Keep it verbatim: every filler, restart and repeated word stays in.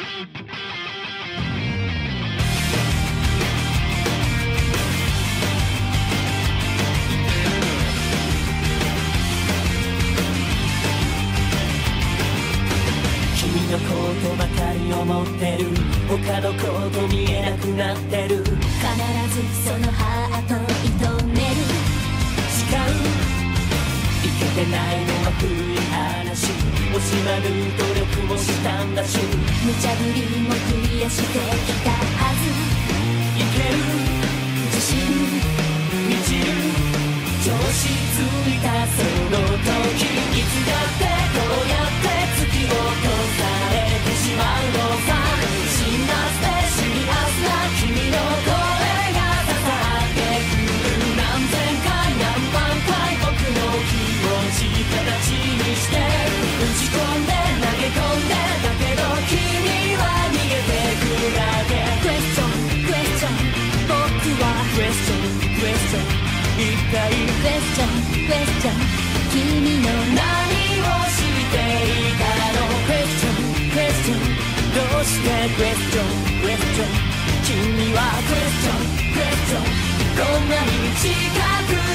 君のことばかり思ってる、他のこと見えなくなってる。必ずそのハート射止める。 誓う、いけてないのは古い話、惜しまぬ努力もしたんだし、 無茶ぶりもクリアしてきたはず。 いける、 自信満ちる、調子ついたその時、いつだってこうやって突き落とされてしまうのさ。辛辣でシリアスな君の声が刺さってくる。何千回何万回僕の気持ち形にして打ち込んで投げ込んで、だけど君は逃げてくだけ。 クエスチョンクエスチョン、僕はクエスチョンクエスチョン、一体クエスチョンクエスチョン、君の何をしていたの。クエスチョンクエスチョン、どうしてクエスチョンクエスチョン、君はクエスチョンクエスチョン、こんなに近く